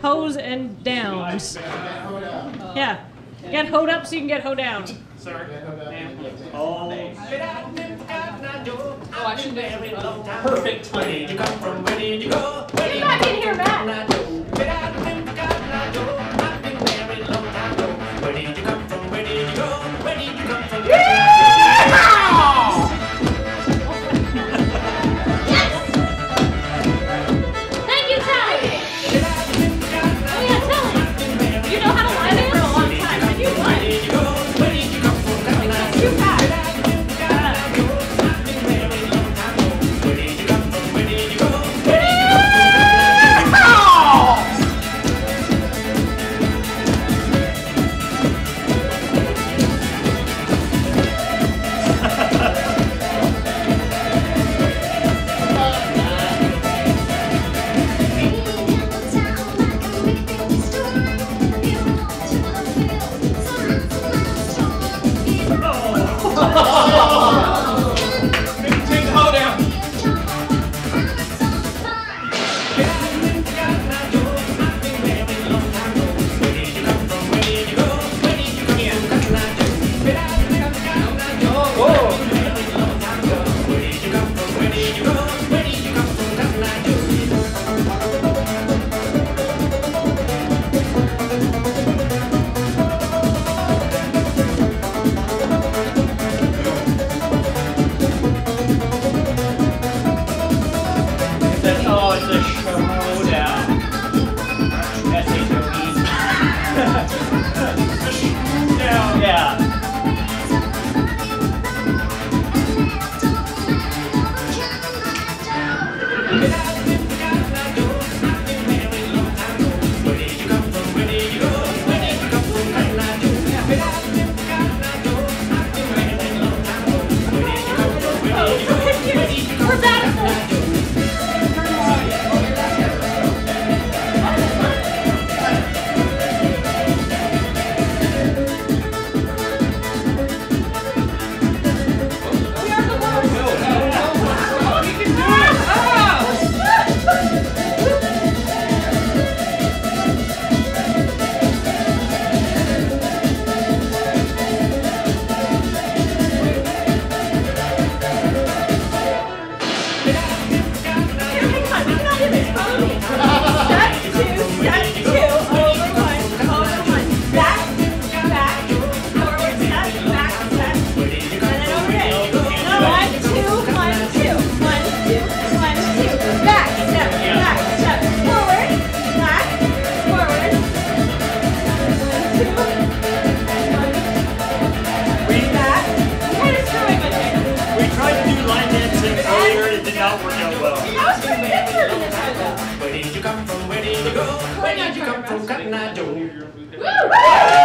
hoes and downs. Yeah. Get hoed up so you can get hoed down. Sir. Oh, I should be perfect timing. Where did you come from? Where did you go? Get back in here, Matt. Where did you come from? Where did you go? Where did you come from? Thank you, Sally. Oh yeah, Sally. You know how to lie there for a long time, and you won. Too fast. Take the hoedown. oh, it's a showdown. S-H-O-E. Yeah. We're back. Where did you come from? Where did you go? Where did you come from? Woo!